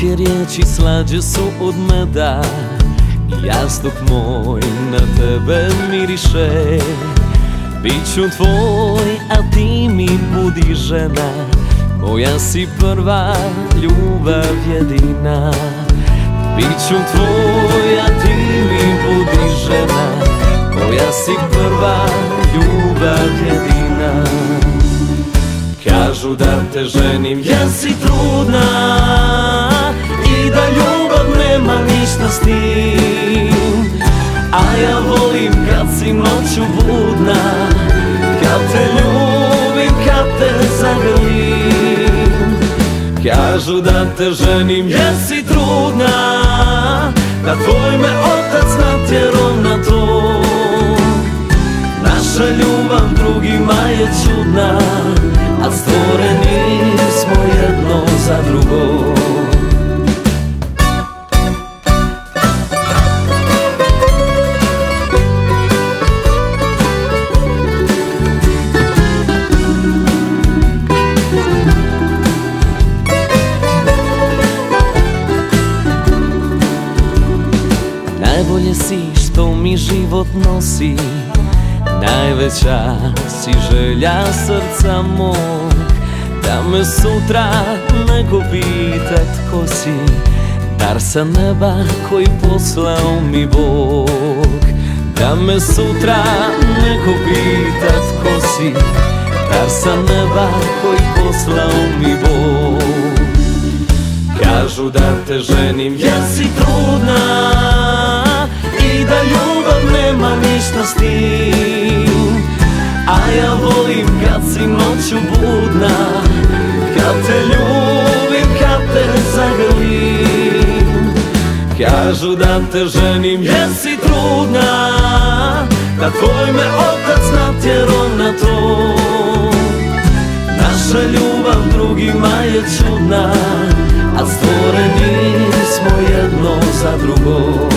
Tvoje riječi slađe su od meda, jastuk moj na tebe miriše. Biću tvoj, a ti mi budi žena, moja si prva ljubav jedina. Biću tvoj, a ti mi budi žena, moja si prva ljubav jedina. Kažu da te ženim jer si trudna i da ljubav nema ništa s tim. A ja volim kad si noću budna, kad te ljubim, kad te zagrlim. Kažu da te ženim jer si trudna, da tvoj me otac natjerao na to. Naša ljubav drugima je čudna, a stvoreni smo jedno za drugo. Najbolje si što mi život nosi, najveća si želja srca mog. Da me sutra neko pita tko si, dar sa neba koji poslao mi Bog. Da me sutra neko pita tko si, dar sa neba koji poslao mi Bog. Kažu da te ženim jer si trudna i da ljubav nema ništa s tim. A ja volim kad si noću budna, kad te ljubim, kad te zagrlim. Kažu da te ženim jer si trudna, da tvoj me otac natjerao na to. Naša ljubav drugima je čudna, a stvoreni smo jedno za drugo.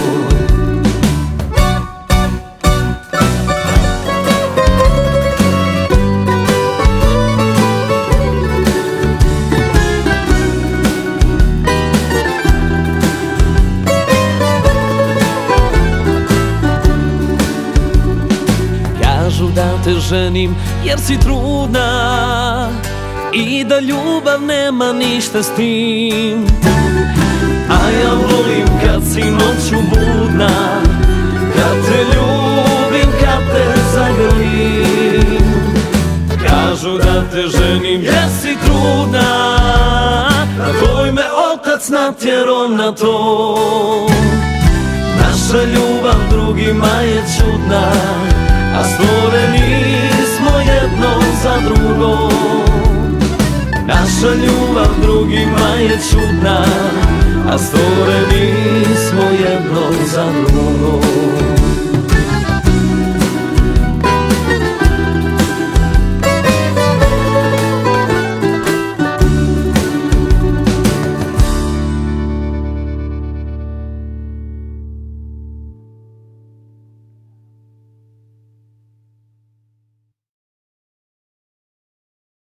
Kažu da te ženim jer si trudna i da ljubav nema ništa s tim. A ja volim kad si noću budna, kad te ljubim, kad te zagrlim. Kažu da te ženim jer si trudna, a tvoj me otac natjerao na to. Naša ljubav drugima je čudna, a stvoreni smo jedno za drugo. Naša ljubav drugima je čudna, a stvoreni smo jedno za drugo.